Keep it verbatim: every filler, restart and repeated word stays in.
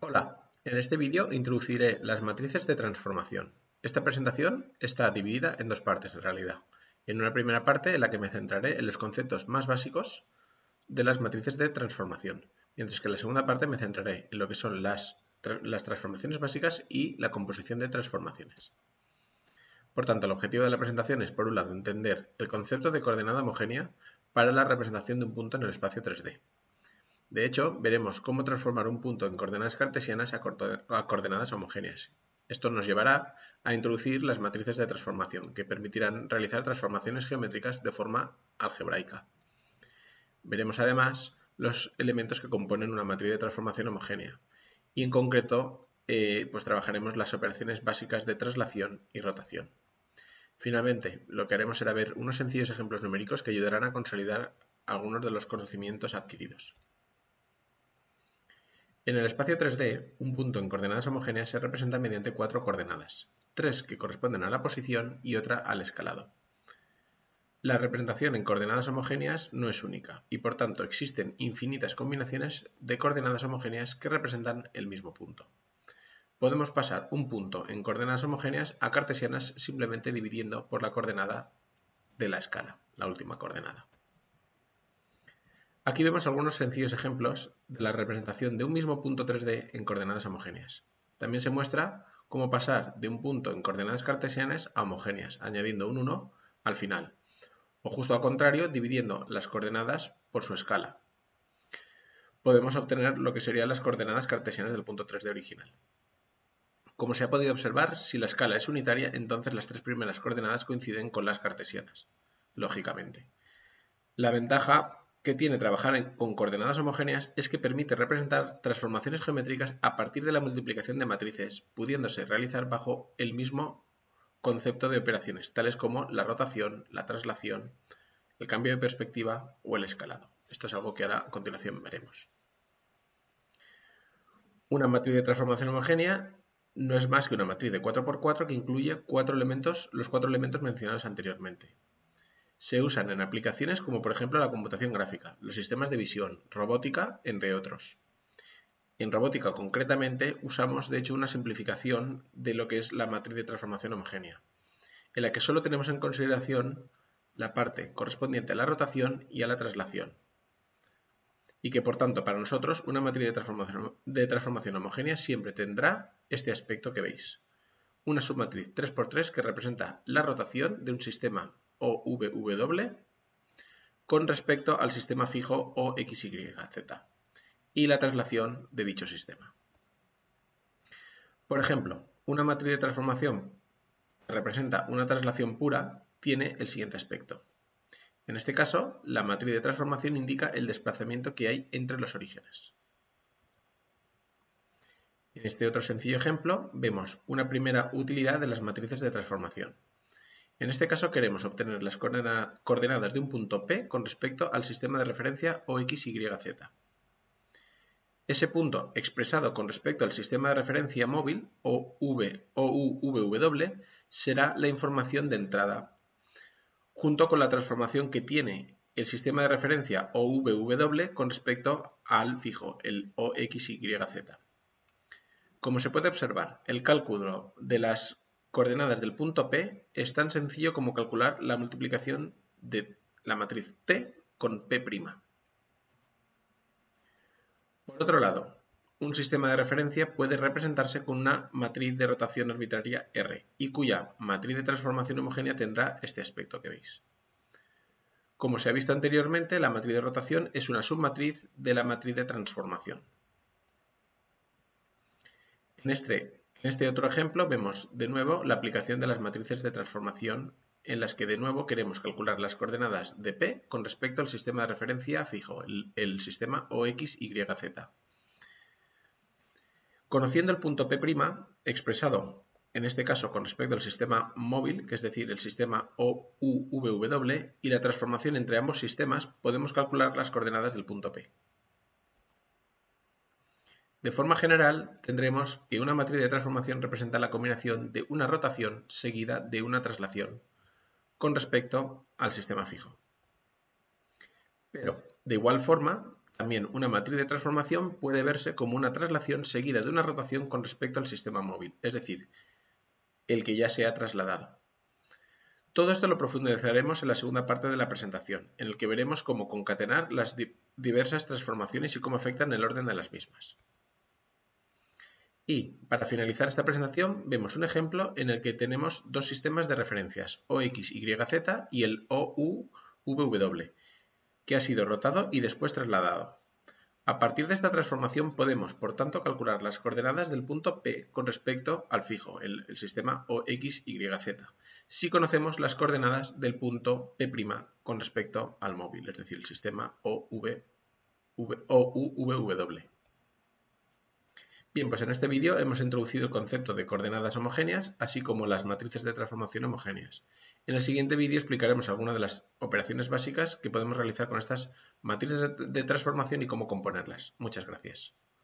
Hola, en este vídeo introduciré las matrices de transformación. Esta presentación está dividida en dos partes en realidad. En una primera parte en la que me centraré en los conceptos más básicos de las matrices de transformación, mientras que en la segunda parte me centraré en lo que son las, las transformaciones básicas y la composición de transformaciones. Por tanto, el objetivo de la presentación es, por un lado, entender el concepto de coordenada homogénea para la representación de un punto en el espacio tres D. De hecho, veremos cómo transformar un punto en coordenadas cartesianas a coordenadas homogéneas. Esto nos llevará a introducir las matrices de transformación, que permitirán realizar transformaciones geométricas de forma algebraica. Veremos además los elementos que componen una matriz de transformación homogénea, y en concreto eh, pues trabajaremos las operaciones básicas de traslación y rotación. Finalmente, lo que haremos será ver unos sencillos ejemplos numéricos que ayudarán a consolidar algunos de los conocimientos adquiridos. En el espacio tres D, un punto en coordenadas homogéneas se representa mediante cuatro coordenadas, tres que corresponden a la posición y otra al escalado. La representación en coordenadas homogéneas no es única y por tanto existen infinitas combinaciones de coordenadas homogéneas que representan el mismo punto. Podemos pasar un punto en coordenadas homogéneas a cartesianas simplemente dividiendo por la coordenada de la escala, la última coordenada. Aquí vemos algunos sencillos ejemplos de la representación de un mismo punto tres D en coordenadas homogéneas. También se muestra cómo pasar de un punto en coordenadas cartesianas a homogéneas, añadiendo un uno al final, o justo al contrario, dividiendo las coordenadas por su escala. Podemos obtener lo que serían las coordenadas cartesianas del punto tres D original. Como se ha podido observar, si la escala es unitaria, entonces las tres primeras coordenadas coinciden con las cartesianas, lógicamente. La ventaja que tiene trabajar con coordenadas homogéneas es que permite representar transformaciones geométricas a partir de la multiplicación de matrices, pudiéndose realizar bajo el mismo concepto de operaciones, tales como la rotación, la traslación, el cambio de perspectiva o el escalado. Esto es algo que ahora a continuación veremos. Una matriz de transformación homogénea no es más que una matriz de cuatro por cuatro que incluye cuatro elementos, los cuatro elementos mencionados anteriormente. Se usan en aplicaciones como por ejemplo la computación gráfica, los sistemas de visión, robótica, entre otros. En robótica concretamente usamos de hecho una simplificación de lo que es la matriz de transformación homogénea, en la que solo tenemos en consideración la parte correspondiente a la rotación y a la traslación, y que por tanto para nosotros una matriz de transformación, de transformación homogénea siempre tendrá este aspecto que veis. Una submatriz tres por tres que representa la rotación de un sistema O V W con respecto al sistema fijo O X Y Z y la traslación de dicho sistema. Por ejemplo, una matriz de transformación que representa una traslación pura tiene el siguiente aspecto. En este caso, la matriz de transformación indica el desplazamiento que hay entre los orígenes. En este otro sencillo ejemplo vemos una primera utilidad de las matrices de transformación. En este caso queremos obtener las coordenadas de un punto P con respecto al sistema de referencia O X Y Z. Ese punto expresado con respecto al sistema de referencia móvil O U V W será la información de entrada, junto con la transformación que tiene el sistema de referencia O V W con respecto al fijo, el O X Y Z. Como se puede observar, el cálculo de las coordenadas del punto P es tan sencillo como calcular la multiplicación de la matriz T con P'. Por otro lado, un sistema de referencia puede representarse con una matriz de rotación arbitraria R y cuya matriz de transformación homogénea tendrá este aspecto que veis. Como se ha visto anteriormente, la matriz de rotación es una submatriz de la matriz de transformación. En este, en este otro ejemplo vemos de nuevo la aplicación de las matrices de transformación en las que de nuevo queremos calcular las coordenadas de P con respecto al sistema de referencia fijo, el, el sistema O X Y Z. Conociendo el punto P', expresado en este caso con respecto al sistema móvil, que es decir, el sistema O U V W, y la transformación entre ambos sistemas, podemos calcular las coordenadas del punto P. De forma general, tendremos que una matriz de transformación representa la combinación de una rotación seguida de una traslación con respecto al sistema fijo. Pero, de igual forma, También una matriz de transformación puede verse como una traslación seguida de una rotación con respecto al sistema móvil, es decir, el que ya se ha trasladado. Todo esto lo profundizaremos en la segunda parte de la presentación, en el que veremos cómo concatenar las diversas transformaciones y cómo afectan el orden de las mismas. Y, para finalizar esta presentación, vemos un ejemplo en el que tenemos dos sistemas de referencias, O X Y Z y el O U V W, que ha sido rotado y después trasladado. A partir de esta transformación podemos, por tanto, calcular las coordenadas del punto P con respecto al fijo, el, el sistema O X Y Z, si conocemos las coordenadas del punto P' con respecto al móvil, es decir, el sistema O U V W. Bien, pues en este vídeo hemos introducido el concepto de coordenadas homogéneas, así como las matrices de transformación homogéneas. En el siguiente vídeo explicaremos algunas de las operaciones básicas que podemos realizar con estas matrices de transformación y cómo componerlas. Muchas gracias.